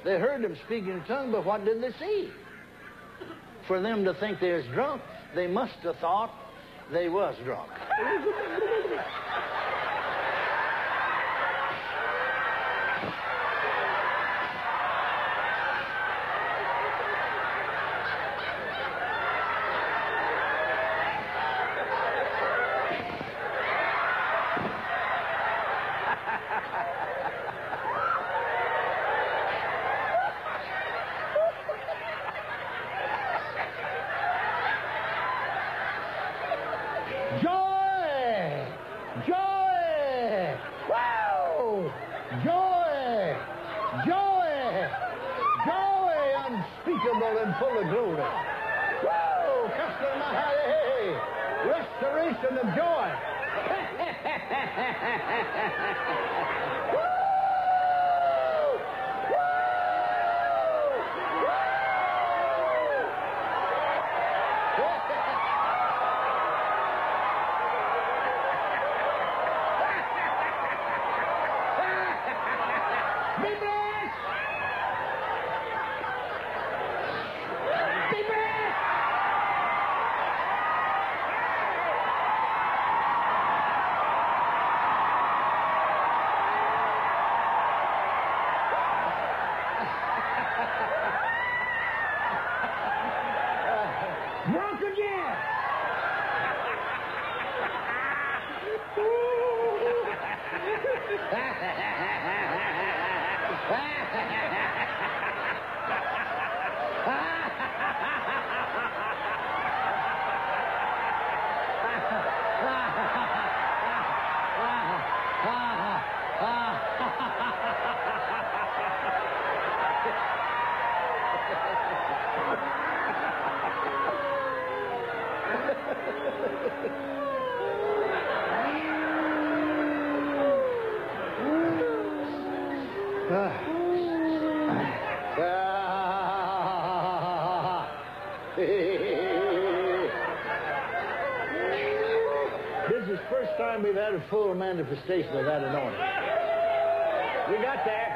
They heard them speaking in tongues, but what did they see? For them to think they was drunk, they must have thought they was drunk. And full of glory. Whoa! Customer, hey! Restoration of joy. Woo! Be blessed! Drunk again! This is the first time we've had a full manifestation of that anointing. We got there.